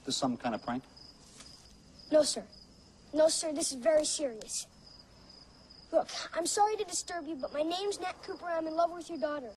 This some kind of prank? No, sir. No, sir, this is very serious. Look, I'm sorry to disturb you, but my name's Nat Cooper and I'm in love with your daughter.